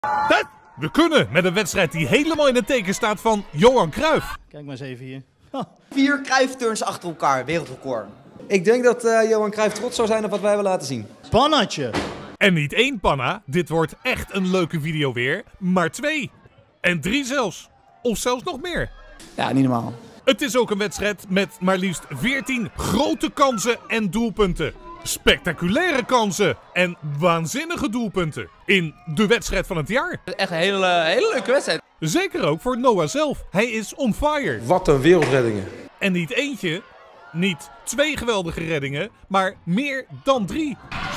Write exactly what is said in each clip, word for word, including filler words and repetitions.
Dat, we kunnen met een wedstrijd die helemaal in het teken staat van Johan Cruijff. Kijk maar eens even hier. Vier Cruijff-turns achter elkaar, wereldrecord. Ik denk dat uh, Johan Cruijff trots zou zijn op wat wij hebben laten zien. Pannatje! En niet één panna, dit wordt echt een leuke video weer, maar twee. En drie zelfs. Of zelfs nog meer. Ja, niet normaal. Het is ook een wedstrijd met maar liefst veertien grote kansen en doelpunten. Spectaculaire kansen en waanzinnige doelpunten. In de wedstrijd van het jaar. Echt een hele, hele leuke wedstrijd. Zeker ook voor Noah zelf. Hij is on fire. Wat een wereldreddingen. En niet eentje, niet twee geweldige reddingen, maar meer dan drie.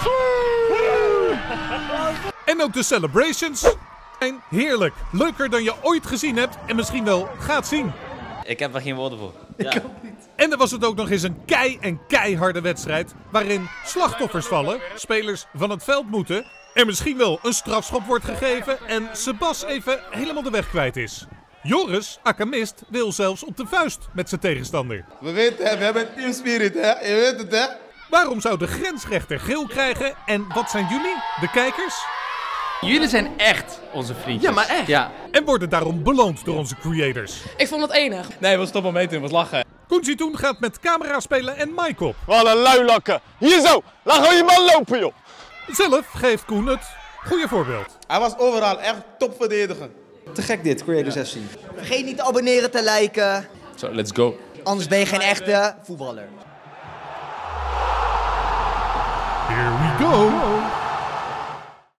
En ook de celebrations zijn heerlijk. Leuker dan je ooit gezien hebt en misschien wel gaat zien. Ik heb er geen woorden voor. Ja. Ik ook niet. En dan was het ook nog eens een kei- en keiharde wedstrijd waarin slachtoffers vallen, spelers van het veld moeten, er misschien wel een strafschop wordt gegeven en Sebas even helemaal de weg kwijt is. Joris, Akamist, wil zelfs op de vuist met zijn tegenstander. We weten het, we hebben team spirit, hè? Je weet het, hè? Waarom zou de grensrechter geel krijgen en wat zijn jullie, de kijkers? Jullie zijn echt onze vriendjes. Ja, maar echt. Ja. En worden daarom beloond door onze creators. Ik vond het enig. Nee, we stoppen mee te doen, we lachen. Koenzie Toen gaat met camera spelen en mic op. Wat een luilakken. Hier zo, laat gewoon je man lopen, joh. Zelf geeft Koen het goede voorbeeld. Hij was overal echt topverdediger. Te gek dit, Creators F C. Vergeet niet te abonneren, te liken. Zo, let's go. Anders ben je geen echte voetballer. Here we go.